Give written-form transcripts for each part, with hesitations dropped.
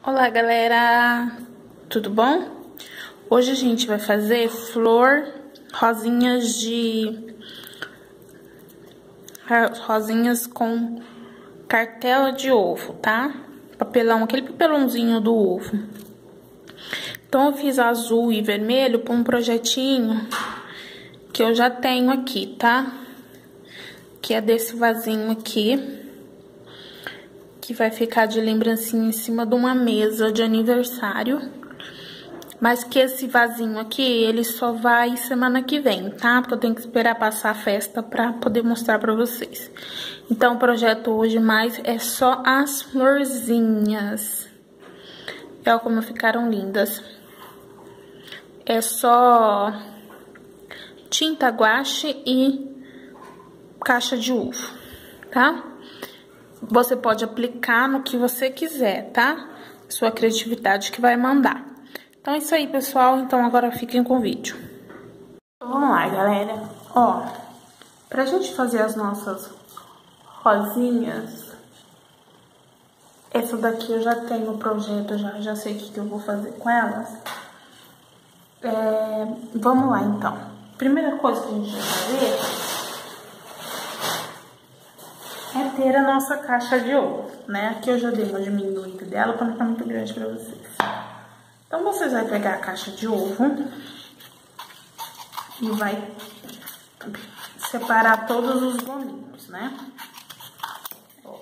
Olá, galera! Tudo bom? Hoje a gente vai fazer rosinhas com cartela de ovo, tá? Papelão, aquele papelãozinho do ovo. Então, eu fiz azul e vermelho para um projetinho que eu já tenho aqui, tá? Que é desse vasinho aqui, que vai ficar de lembrancinha em cima de uma mesa de aniversário. Mas que esse vasinho aqui, ele só vai semana que vem, tá? Porque eu tenho que esperar passar a festa pra poder mostrar pra vocês. Então, o projeto hoje mais é só as florzinhas. Olha como ficaram lindas. É só tinta guache e caixa de uva, tá? Você pode aplicar no que você quiser, tá? Sua criatividade que vai mandar. Então, é isso aí, pessoal. Então, agora fiquem com o vídeo. Então, vamos lá, galera. Ó, pra gente fazer as nossas rosinhas, essa daqui eu já tenho o projeto, já sei o que eu vou fazer com elas. Vamos lá, então. Primeira coisa que a gente vai fazer é ter a nossa caixa de ovo, né? Aqui eu já dei uma diminuída dela para não ficar muito grande para vocês. Então, vocês vão pegar a caixa de ovo e vai separar todos os gominhos, né? Ó.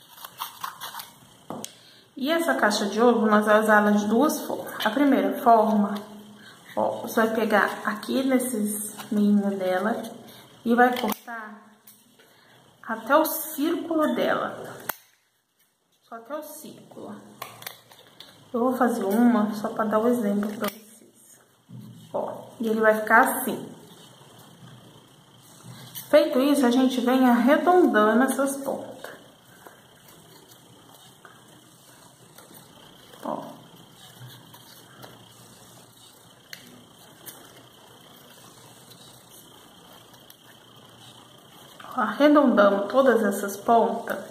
E essa caixa de ovo, nós vamos usar ela de duas formas. A primeira forma, ó, você vai pegar aqui nesses meinhos dela e vai cortar até o círculo dela. Só até o círculo. Eu vou fazer uma só para dar o exemplo para vocês. Ó, e ele vai ficar assim. Feito isso, a gente vem arredondando essas pontas. Ó. Arredondamos todas essas pontas.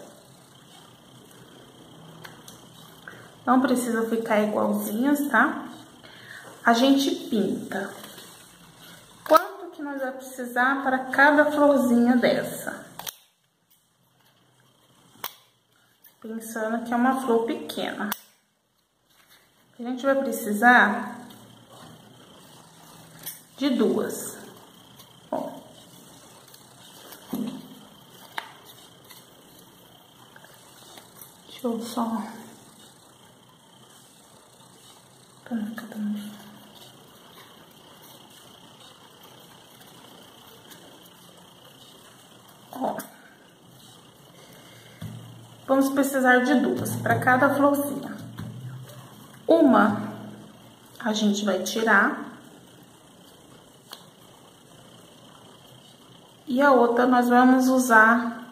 Não precisa ficar igualzinhas, tá? A gente pinta. Quanto que nós vamos precisar para cada florzinha dessa? Pensando que é uma flor pequena. A gente vai precisar de duas. Ó. Deixa eu só... Ó. Vamos precisar de duas para cada florzinha. Uma a gente vai tirar e a outra nós vamos usar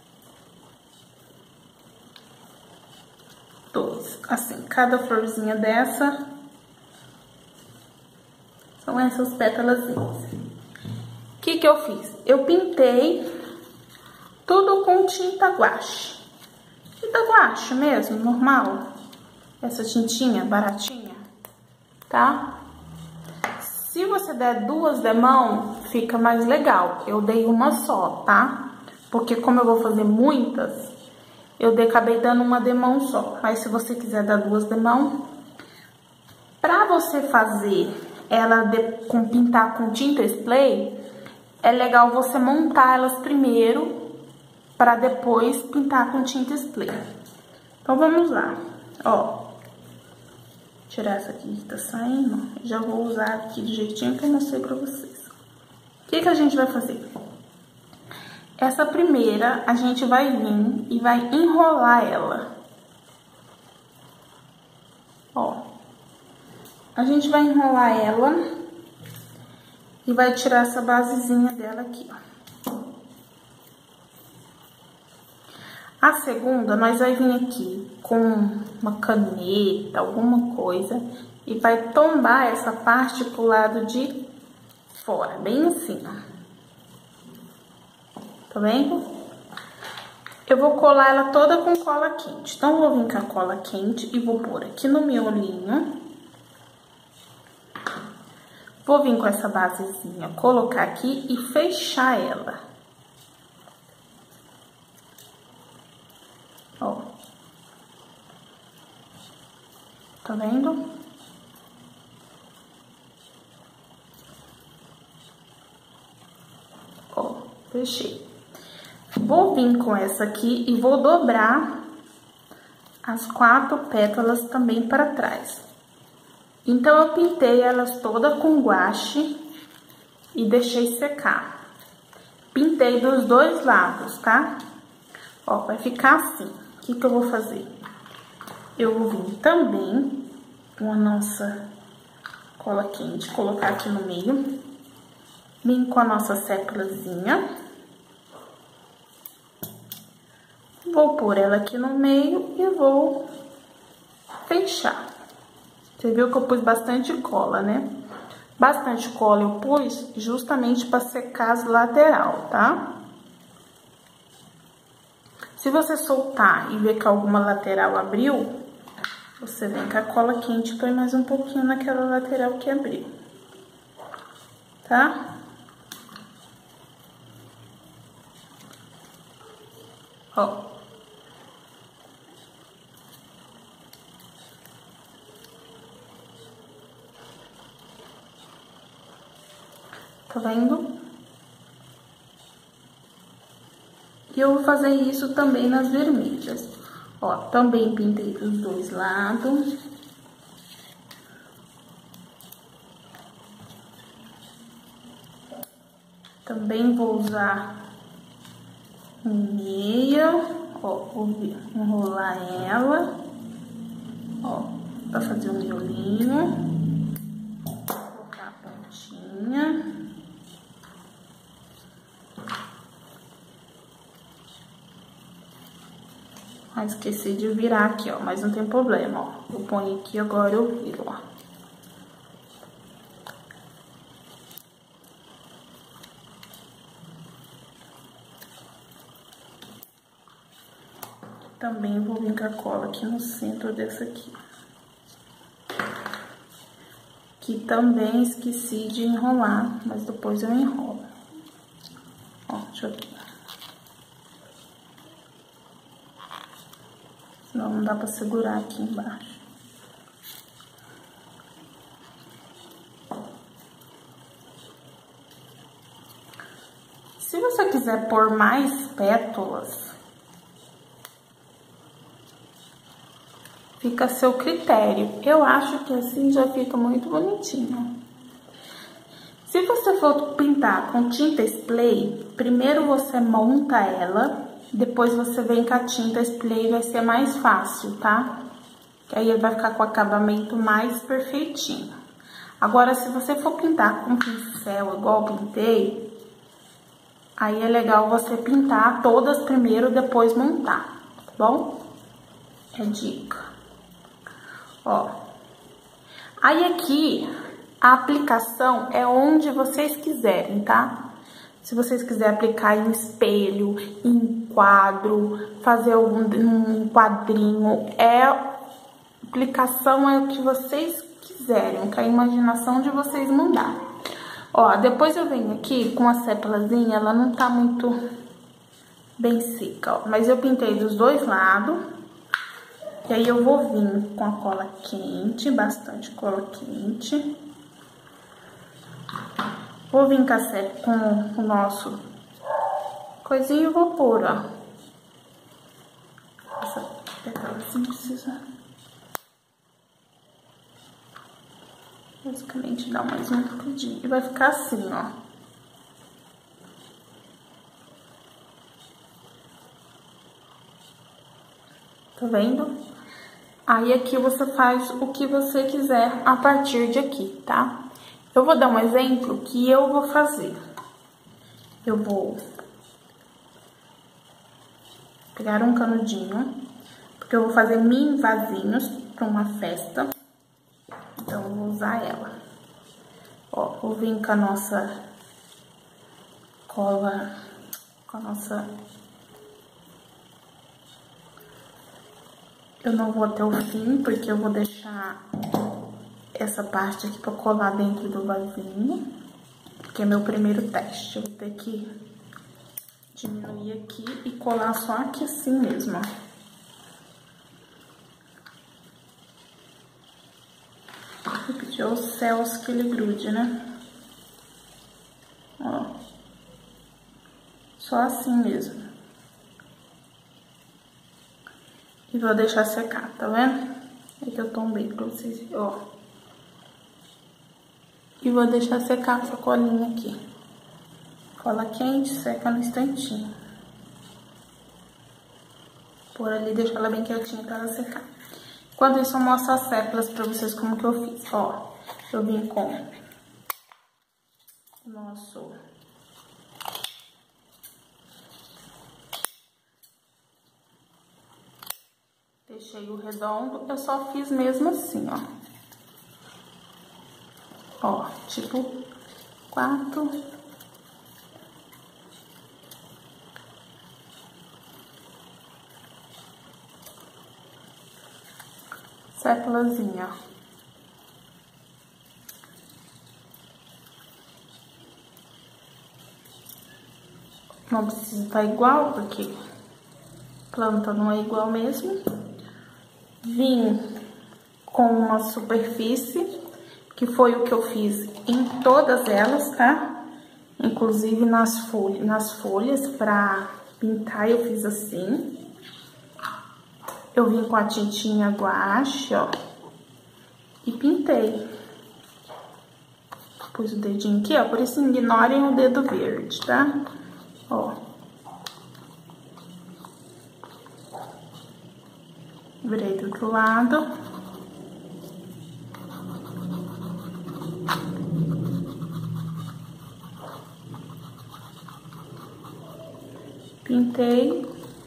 duas. Assim, cada florzinha dessa são essas pétalazinhas. O que eu fiz? Eu pintei tudo com tinta guache. Tinta guache mesmo, normal. Essa tintinha baratinha, tá? Se você der duas demão, fica mais legal. Eu dei uma só, tá? Porque como eu vou fazer muitas, acabei dando uma demão só. Mas se você quiser dar duas demão, pra você fazer ela pintar com tinta spray, é legal você montar elas primeiro para depois pintar com tinta spray. Então, vamos lá. Ó, tirar essa aqui que tá saindo. Já vou usar aqui do jeitinho que eu mostrei pra vocês. O que a gente vai fazer? Essa primeira, a gente vai vir e vai enrolar ela. Ó. A gente vai enrolar ela e vai tirar essa basezinha dela aqui, ó. A segunda, nós vai vir aqui com uma caneta, alguma coisa, e vai tombar essa parte pro lado de fora, bem assim, ó. Tá vendo? eu vou colar ela toda com cola quente. Então, eu vou vir com a cola quente e vou pôr aqui no miolinho. Vou vir com essa basezinha, colocar aqui e fechar ela. Ó. Tá vendo? Ó, fechei. Vou vir com essa aqui e vou dobrar as 4 pétalas também para trás. Então, eu pintei elas todas com guache e deixei secar. Pintei dos 2 lados, tá? Ó, vai ficar assim. O que que eu vou fazer? Eu vou vir também com a nossa cola quente, colocar aqui no meio. Vim com a nossa sépilazinha. Vou pôr ela aqui no meio e vou fechar. Você viu que eu pus bastante cola, né? Bastante cola eu pus justamente para secar as lateral, tá? Se você soltar e ver que alguma lateral abriu, você vem com a cola quente e põe mais um pouquinho naquela lateral que abriu, tá? Ó. Tá vendo? E eu vou fazer isso também nas vermelhas. Ó, também pintei dos 2 lados. Também vou usar meia. Ó, vou enrolar ela. Ó, pra fazer o miolinho. Colocar a pontinha. Ah, esqueci de virar aqui, ó, mas não tem problema, ó. Eu ponho aqui, agora eu viro, ó. Também vou vir com a cola aqui no centro dessa aqui. Que também esqueci de enrolar, mas depois eu enrolo. Ó, deixa eu ver. Senão não dá pra segurar aqui embaixo. Se você quiser pôr mais pétalas, fica a seu critério. Eu acho que assim já fica muito bonitinho. Se você for pintar com tinta spray, primeiro você monta ela, depois você vem com a tinta spray, vai ser mais fácil, tá? Que aí ele vai ficar com o acabamento mais perfeitinho. Agora, se você for pintar com pincel, igual eu pintei, aí é legal você pintar todas primeiro, depois montar, tá bom? É dica. Ó. Aí aqui, a aplicação é onde vocês quiserem, tá? Se vocês quiserem aplicar em espelho, em quadro, fazer um quadrinho, aplicação é o que vocês quiserem, que a imaginação de vocês mandar. Ó, depois eu venho aqui com a sépalazinha, ela não tá muito bem seca, ó, mas eu pintei dos 2 lados. E aí eu vou vir com a cola quente, bastante cola quente. Vou vir com o nosso coisinho e vou pôr, ó. Essa pétala assim precisa basicamente dar mais um picadinho. E vai ficar assim, ó. Tá vendo? Aí aqui você faz o que você quiser a partir de aqui, tá? Eu vou dar um exemplo que eu vou fazer. Eu vou pegar um canudinho, porque eu vou fazer mini vasinhos para uma festa. Então, eu vou usar ela. Ó, vou vir com a nossa cola, com a nossa Eu não vou até o fim, porque eu vou deixar essa parte aqui pra colar dentro do vasinho, que é meu primeiro teste. Eu vou ter que diminuir aqui e colar só aqui assim mesmo, ó. Vou pedir aos céus que ele grude, né? Ó. Só assim mesmo. E vou deixar secar, tá vendo? É que eu tombei pra vocês verem, ó. E vou deixar secar essa colinha aqui. Cola quente, seca no instantinho. Por ali, deixar ela bem quietinha pra ela secar. Enquanto isso, eu mostro as sépilas pra vocês como que eu fiz. Ó, eu vim com o nosso... Deixei o redondo, eu só fiz mesmo assim, ó. Ó, tipo 4. Sépulazinha, ó. Não precisa estar igual, porque planta não é igual mesmo. Vim com uma superfície, que foi o que eu fiz em todas elas, tá? Inclusive nas folhas, pra pintar eu fiz assim. Eu vim com a tintinha guache, ó, e pintei. Pus o dedinho aqui, ó, por isso ignorem o dedo verde, tá? Ó. Virei do outro lado. Pintei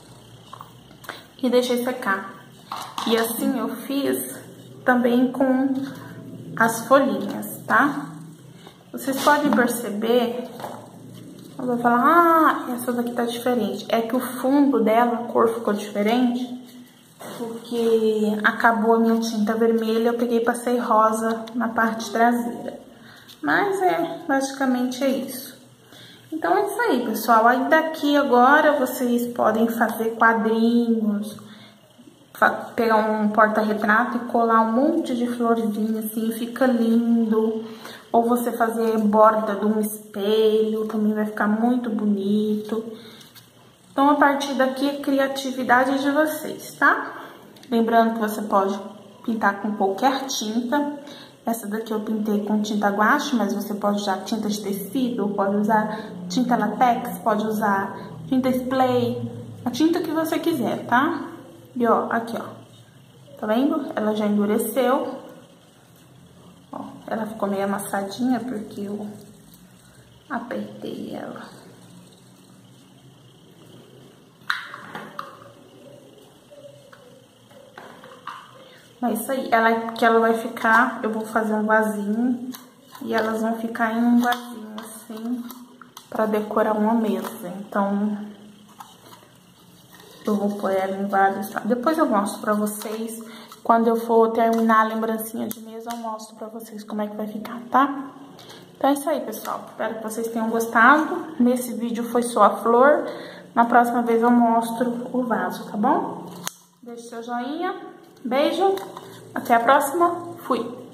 e deixei secar. E assim eu fiz também com as folhinhas, tá? Vocês podem perceber, eu vou falar, ah, essa daqui tá diferente. É que o fundo dela, a cor ficou diferente, porque acabou a minha tinta vermelha, eu peguei e passei rosa na parte traseira. Mas basicamente é isso. Então é isso aí, pessoal. Aí daqui agora vocês podem fazer quadrinhos, pegar um porta-retrato e colar um monte de florzinha assim, fica lindo. Ou você fazer borda de um espelho, também vai ficar muito bonito. Então a partir daqui a criatividade é de vocês, tá? Lembrando que você pode pintar com qualquer tinta. Essa daqui eu pintei com tinta guache, mas você pode usar tinta de tecido, pode usar tinta latex, pode usar tinta spray, a tinta que você quiser, tá? E ó, aqui ó, tá vendo? Ela já endureceu. Ó, ela ficou meio amassadinha porque eu apertei ela. É isso aí, ela vai ficar, eu vou fazer um vasinho e elas vão ficar em um vasinho assim, pra decorar uma mesa. Então, eu vou pôr ela em vários, depois eu mostro pra vocês, quando eu for terminar a lembrancinha de mesa, eu mostro pra vocês como é que vai ficar, tá? Então é isso aí, pessoal, espero que vocês tenham gostado. Nesse vídeo foi só a flor, na próxima vez eu mostro o vaso, tá bom? Deixe seu joinha. Beijo, até a próxima, fui!